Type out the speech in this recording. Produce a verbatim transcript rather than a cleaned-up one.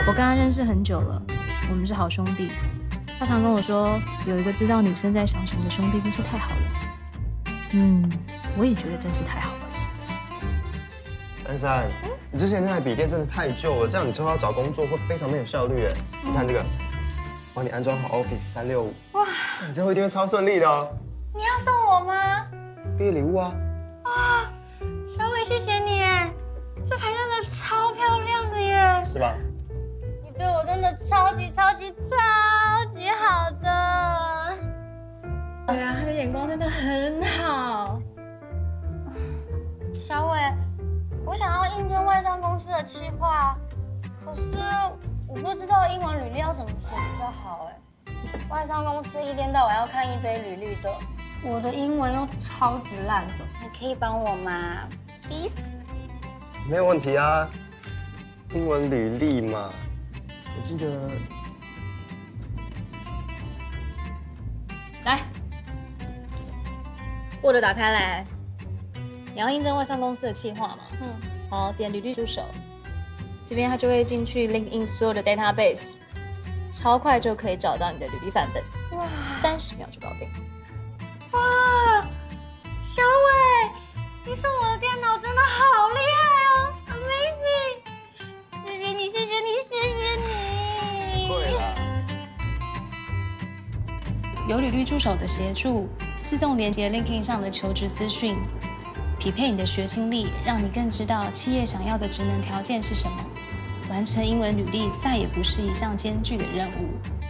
我跟他认识很久了，我们是好兄弟。他常跟我说，有一个知道女生在想什么的兄弟真是太好了。嗯，我也觉得真是太好了。 珊珊，你之前那台笔电真的太旧了，这样你之后要找工作会非常没有效率哎。你看这个，帮你安装好 Office 三六五，哇，你之后一定会超顺利的哦。 你要送我吗？ 毕业礼物啊。 哇，小伟，谢谢你哎，这台真的超漂亮的耶。 是吧？ 你对我真的超级超级超级好的。对啊，他的眼光真的很好。小伟，我想要应征外商公司的企划，可是我不知道英文履历要怎么写比较好哎。外商公司一天到晚要看一堆履历的，我的英文又超级烂的，你可以帮我吗 ？Please？ 没有问题啊，英文履历嘛，我记得。 来 ，Word 打开来。你要应征外商公司的企划嘛？嗯。好，点履历助手，这边它就会进去 LinkedIn 所有的 database， 超快就可以找到你的履历范本。哇，三十秒就搞定。 哇，小伟，你送我的电脑真的好厉害哦 ，Amazing！ 谢谢你，谢谢你，谢谢你。 对啦。 有履历助手的协助，自动连接 LinkedIn 上的求职资讯，匹配你的学经历，让你更知道企业想要的职能条件是什么。完成英文履历再也不是一项艰巨的任务。